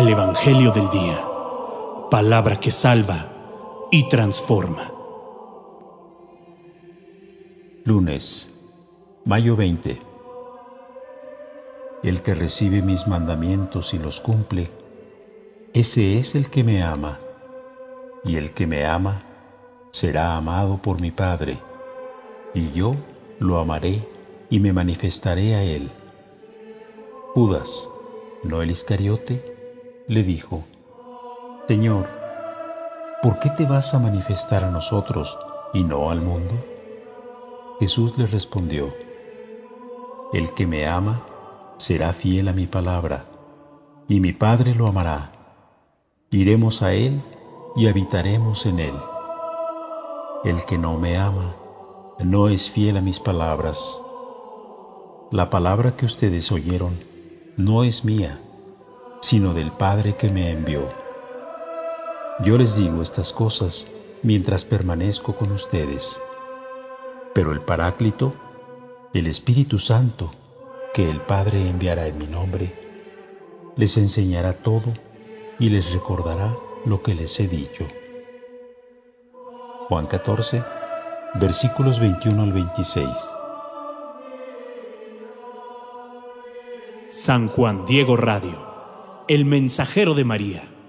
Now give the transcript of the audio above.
Evangelio del día. Palabra que salva y transforma. Lunes, mayo 20. El que recibe mis mandamientos y los cumple, ese es el que me ama. Y el que me ama será amado por mi Padre, y yo lo amaré y me manifestaré a él. Judas, no el Iscariote, le dijo: Señor, ¿por qué te vas a manifestar a nosotros y no al mundo? Jesús le respondió: El que me ama será fiel a mi palabra, y mi Padre lo amará. Iremos a él y habitaremos en él. El que no me ama no es fiel a mis palabras. La palabra que ustedes oyeron no es mía, sino del Padre que me envió. Yo les digo estas cosas mientras permanezco con ustedes. Pero el Paráclito, el Espíritu Santo, que el Padre enviará en mi nombre, les enseñará todo y les recordará lo que les he dicho. Juan 14, versículos 21 al 26. San Juan Diego Radio, el mensajero de María.